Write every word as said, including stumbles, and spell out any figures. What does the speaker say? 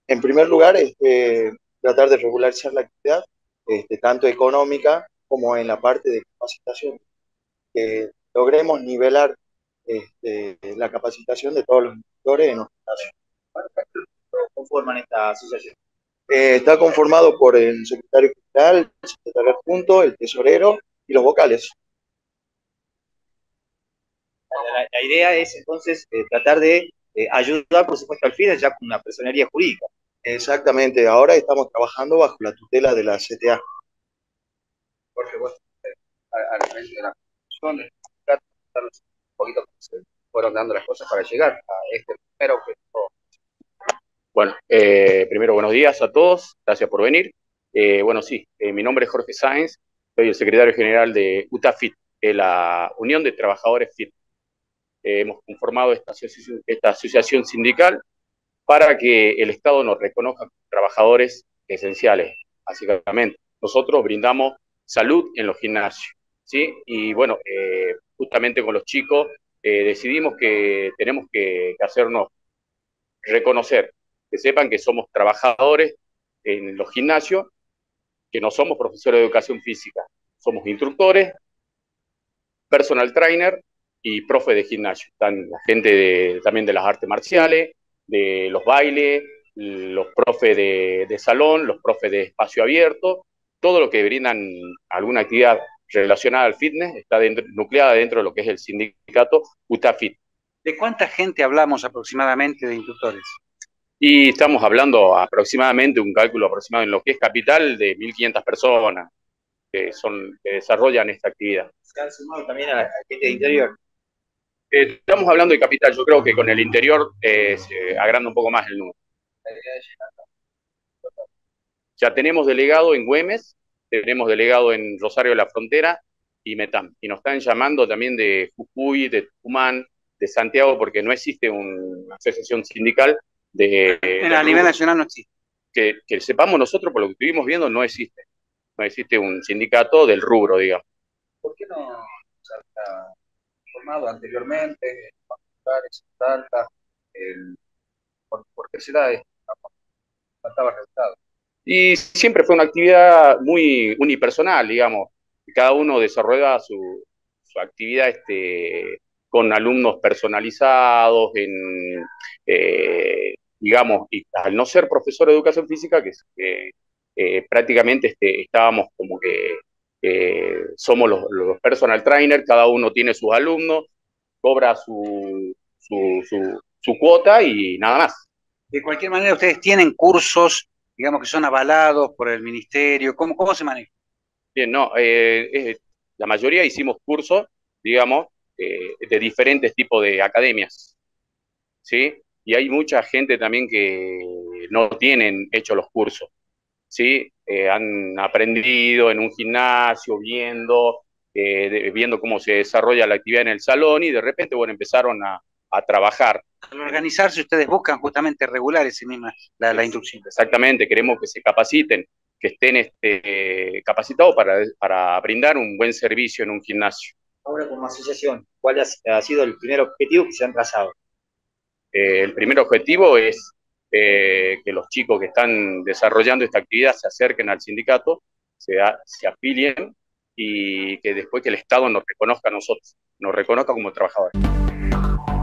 En primer lugar, este, tratar de regularizar la actividad, este, tanto económica como en la parte de capacitación, que logremos nivelar este, la capacitación de todos los instructores en nuestro caso. Conforman esta asociación. Eh, está conformado por el secretario general, el secretario adjunto, el tesorero y los vocales. La, la idea es entonces eh, tratar de eh, ayudar, por supuesto, al FIDE ya con una personería jurídica. Exactamente, ahora estamos trabajando bajo la tutela de la C T A. Jorge, vos, eh, al frente de la construcción, de un poquito cómo se fueron dando las cosas para llegar a este primer objetivo. Bueno, eh, primero buenos días a todos, gracias por venir. Eh, bueno, sí, eh, mi nombre es Jorge Sáenz, soy el secretario general de UTAFIT, eh, la Unión de Trabajadores F I T. Eh, hemos conformado esta asociación, esta asociación sindical para que el Estado nos reconozca como trabajadores esenciales, básicamente. Nosotros brindamos salud en los gimnasios, ¿sí? Y bueno, eh, justamente con los chicos eh, decidimos que tenemos que, que hacernos reconocer, que sepan que somos trabajadores en los gimnasios, que no somos profesores de educación física, somos instructores, personal trainer y profe de gimnasio. Están la gente de, también de las artes marciales, de los bailes, los profes de, de salón, los profes de espacio abierto, todo lo que brindan alguna actividad relacionada al fitness está dentro, nucleada dentro de lo que es el sindicato UTAFIT. ¿De cuánta gente hablamos aproximadamente de instructores? Y estamos hablando aproximadamente, un cálculo aproximado en lo que es capital de mil quinientas personas que, son, que desarrollan esta actividad. ¿Se han sumado también a la gente de interior? Eh, estamos hablando de capital, yo creo que con el interior eh, se agranda un poco más el número. Ya tenemos delegado en Güemes, tenemos delegado en Rosario de la Frontera y Metam. Y nos están llamando también de Jujuy, de Tucumán, de Santiago, porque no existe una asociación sindical de... En, a nivel nacional no existe. Que, que sepamos nosotros, por lo que estuvimos viendo, no existe. No existe un sindicato del rubro, digamos. ¿Por qué no se ha formado anteriormente en Salta? ¿Por, ¿Por qué se da esto? Faltaba resultado. Y siempre fue una actividad muy unipersonal, digamos. Cada uno desarrolla su, su actividad este, con alumnos personalizados, en, eh, digamos, y al no ser profesor de educación física, que, que eh, prácticamente este, estábamos como que eh, somos los, los personal trainers, cada uno tiene sus alumnos, cobra su, su, su, su cuota y nada más. De cualquier manera, ustedes tienen cursos, digamos, que son avalados por el ministerio. ¿Cómo, cómo se maneja? Bien, no, eh, eh, la mayoría hicimos cursos, digamos, eh, de diferentes tipos de academias, ¿sí? Y hay mucha gente también que no tienen hecho los cursos, ¿sí? Eh, han aprendido en un gimnasio, viendo, eh, de, viendo cómo se desarrolla la actividad en el salón y de repente, bueno, empezaron a, a trabajar. Al organizarse, ustedes buscan justamente regular ese misma, la, la instrucción. Exactamente, queremos que se capaciten, que estén este, capacitados para, para brindar un buen servicio en un gimnasio. Ahora, como asociación, ¿cuál ha, ha sido el primer objetivo que se han trazado? Eh, el primer objetivo es eh, que los chicos que están desarrollando esta actividad se acerquen al sindicato, se, se afilien y que después que el Estado nos reconozca a nosotros, nos reconozca como trabajadores.